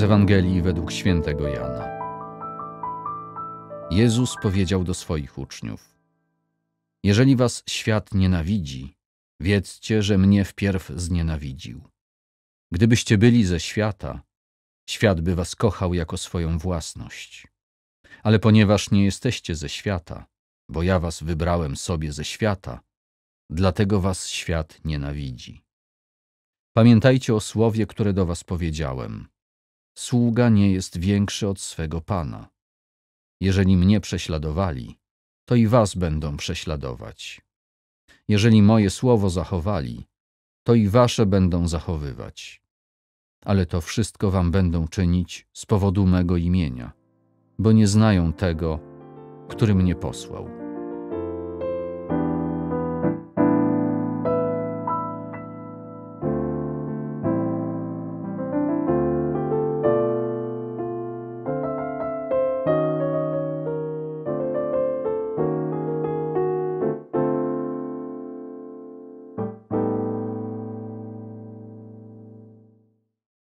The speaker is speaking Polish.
Z Ewangelii według świętego Jana. Jezus powiedział do swoich uczniów: Jeżeli was świat nienawidzi, wiedzcie, że mnie wpierw znienawidził. Gdybyście byli ze świata, świat by was kochał jako swoją własność. Ale ponieważ nie jesteście ze świata, bo ja was wybrałem sobie ze świata, dlatego was świat nienawidzi. Pamiętajcie o słowie, które do was powiedziałem. Sługa nie jest większy od swego Pana. Jeżeli mnie prześladowali, to i was będą prześladować. Jeżeli moje słowo zachowali, to i wasze będą zachowywać. Ale to wszystko wam będą czynić z powodu mego imienia, bo nie znają tego, który mnie posłał.